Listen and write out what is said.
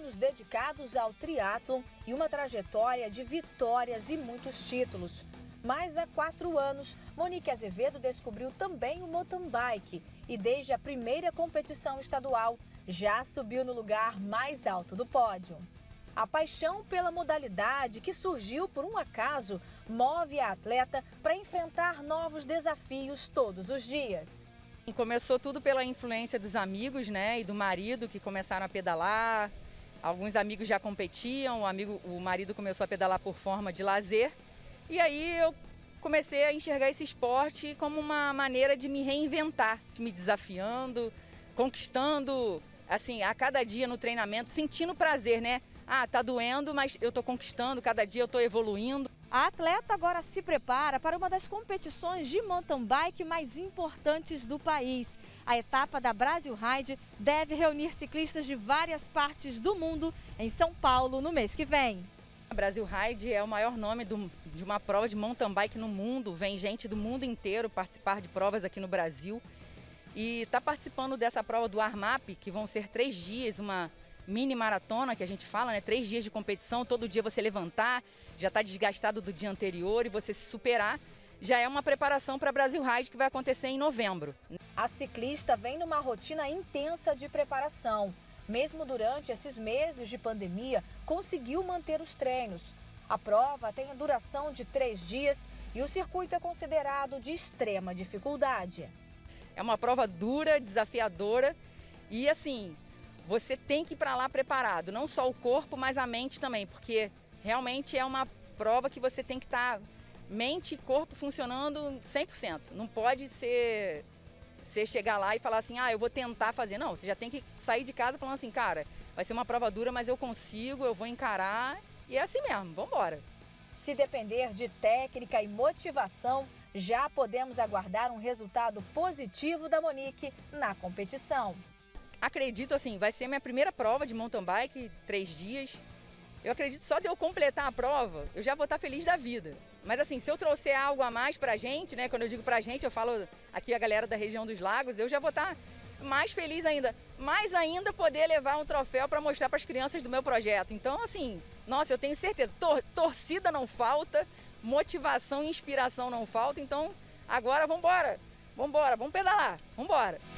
todos dedicados ao triatlon e uma trajetória de vitórias e muitos títulos. Mas há 4 anos, Monique Azevedo descobriu também o mountain bike e desde a primeira competição estadual já subiu no lugar mais alto do pódio. A paixão pela modalidade, que surgiu por um acaso, move a atleta para enfrentar novos desafios todos os dias. Começou tudo pela influência dos amigos, né, e do marido que começaram a pedalar. Alguns amigos já competiam, o marido começou a pedalar por forma de lazer. E aí eu comecei a enxergar esse esporte como uma maneira de me reinventar, me desafiando, conquistando, assim, a cada dia no treinamento, sentindo prazer, né? Ah, tá doendo, mas eu tô conquistando, cada dia eu tô evoluindo. A atleta agora se prepara para uma das competições de mountain bike mais importantes do país. A etapa da Brasil Ride deve reunir ciclistas de várias partes do mundo em São Paulo no mês que vem. A Brasil Ride é o maior nome de uma prova de mountain bike no mundo. Vem gente do mundo inteiro participar de provas aqui no Brasil. E está participando dessa prova do Armap, que vão ser 3 dias, uma mini maratona que a gente fala, né? 3 dias de competição, todo dia você levantar, já está desgastado do dia anterior e você se superar. Já é uma preparação para a Brasil Ride que vai acontecer em novembro. A ciclista vem numa rotina intensa de preparação. Mesmo durante esses meses de pandemia, conseguiu manter os treinos. A prova tem a duração de 3 dias e o circuito é considerado de extrema dificuldade. É uma prova dura, desafiadora e assim, você tem que ir para lá preparado, não só o corpo, mas a mente também, porque realmente é uma prova que você tem que estar mente e corpo funcionando 100%. Não pode ser você chegar lá e falar assim, eu vou tentar fazer. Não, você já tem que sair de casa falando assim, cara, vai ser uma prova dura, mas eu consigo, eu vou encarar e é assim mesmo, vamos embora. Se depender de técnica e motivação, já podemos aguardar um resultado positivo da Monique na competição. Acredito assim, vai ser minha primeira prova de mountain bike, 3 dias. Eu acredito só de eu completar a prova, eu já vou estar feliz da vida. Mas assim, se eu trouxer algo a mais pra gente, né? Quando eu digo pra gente, eu falo aqui a galera da região dos lagos, eu já vou estar mais feliz ainda. Mais ainda poder levar um troféu para mostrar para as crianças do meu projeto. Então assim, nossa, eu tenho certeza, torcida não falta, motivação e inspiração não falta. Então agora vamos embora, vamos pedalar, vamos embora.